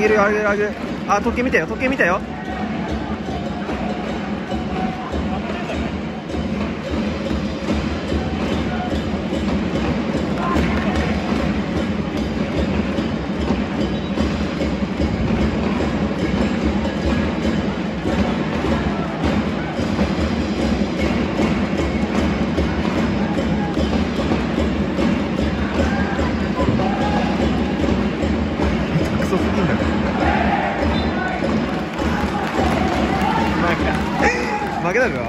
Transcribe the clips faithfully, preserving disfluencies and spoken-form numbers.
げるよ、上げる上げる。あ、時計見たよ、時計見たよ。クソすぎんだから負けたか。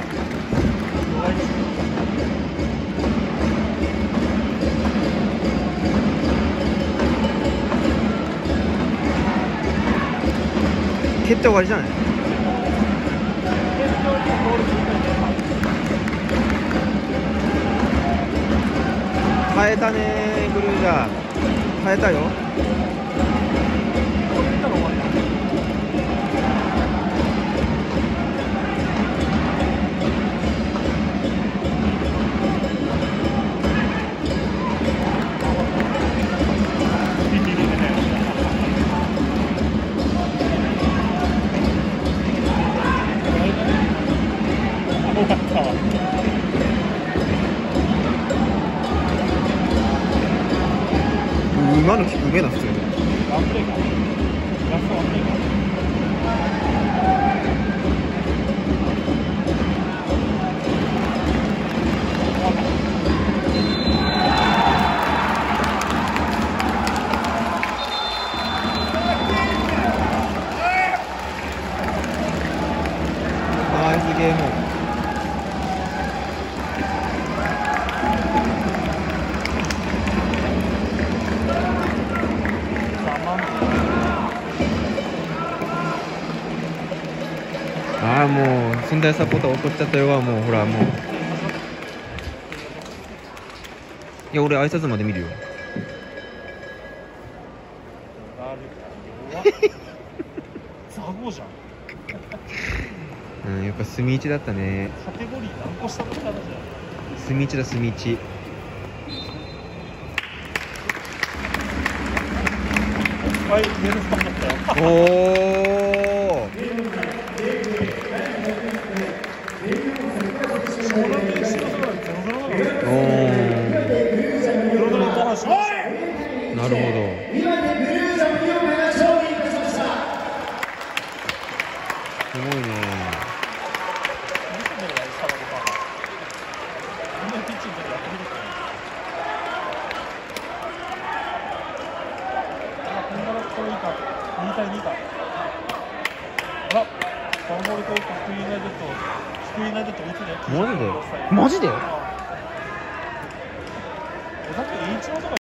蹴って終わりじゃない。変えたねグルージャー、変えたよ。今のキックうめえな普通に。ワンプレーか。ラストワンプレーか。ナイスゲーム。ああ、もう仙台サポーター怒っちゃったよ。もうほらもう、いや俺挨拶まで見るよ。 ザゴじゃん。 うん、やっぱ隅一だったね。 カテゴリー何個下の方じゃん。 隅一だ、隅一。 はい、上のスパンだったよ。 おお。なるほど。すごいね。 に対にか。あら、ファンボールと福井ユナイテッド、福井ユナイテッド打つね。 マジで？マジで？ だって H のとか